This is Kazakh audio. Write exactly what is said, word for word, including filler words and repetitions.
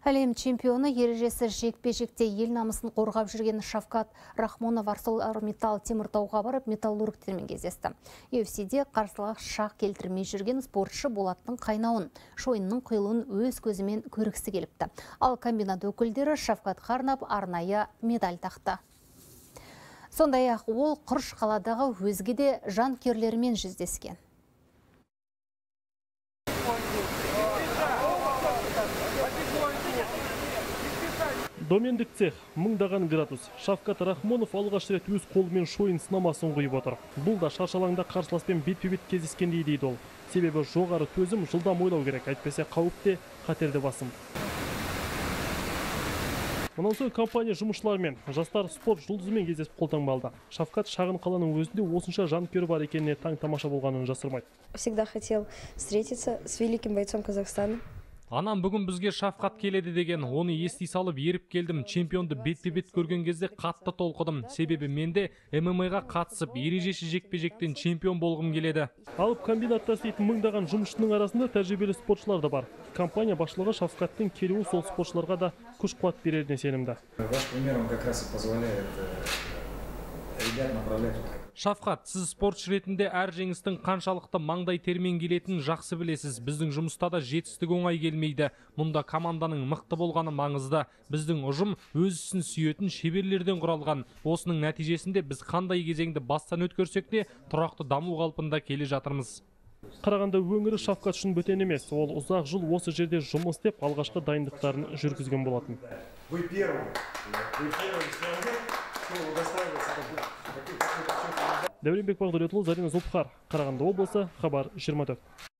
Әлем чемпионы ережесі жекпе-жекте ел намысын қорғап жүрген Шавкат Рахмонов ArcelorMittal Теміртауға барып металлургтермен кездесті. ю эф си-де қарсылас шақ келтірмей жүрген спортшы болаттың қайнауын, шойынның құйылуын өз көзімен көргісі келіпті. Ал комбинат өкілдері Шавкатқа арнап арнайы медаль тақты. Сондай-ақ ол Құрыш қаладағы өзге де жанкүйерлерімен жүздескен. Домендік цех, мыңдаған градус. Шавкат Рахмонов алғаш рет өз қолымен шойын сынамасын қойып отыр. Бұл да шаршалаңда қарсыласпен бет-бе-бет кездескендей дейді ол. Себебі жоғары төзім, жылдам ойлау керек, әйтпесе қауіпте, қатерде басым. Мұнан соң компания жұмысшыларымен, жастар спорт жұлдызымен кездесіп қолтаңбалды. Шавкат шағын қаланың өзінде осынша жанкүйері бар екеніне таң тамаша болғанын жасырмайды. Всегда хотел встретиться с великим бойцом Казахстана. Анам бүгін бізге Шавкат келеді деген, оны ести салып еріп келдім. Чемпионды бет-бе-бет көрген кезде қатты толқыдым. Себебі менде эм эм а-ға қатысып, ережесі жекпе-жектен чемпион болғым келеді. Алып комбинатта істейтін мыңдаған жұмысшының арасында тәжірибелі спортшылар да бар. Компания басшылығы Шавкаттың келуі сол спортшыларға да күш-қуат береріне сенімді. Ваш пример он как раз и позволяет ребят направлять. Шавкат, сіз спортшы ретінде әр жеңістің қаншалықты маңдай термен келетінін жақсы білесіз. Біздің жұмыста да жетістік оңай келмейді. Мұнда команданың мықты болғаны маңызды. Біздің ұжым өз ісін сүйетін шеберлерден құралған. Осының нәтижесінде біз қандай кезеңді бастан өткерсек те, тұрақты даму қалпында келе жатырмыз. Қарағанды өңірі Шавкат үшін бөтен емес. Ол ұзақ жыл осы жерде жұмыс істеп, алғашқы дайындықтарын жүргізген болатын. Вы первый. Вы первый человек, кто удостаивается таких. Дәуренбек Бағдәулетұлы, Зарина Зұлпхар, Қарағанды облысы, Хабар жиырма төрт.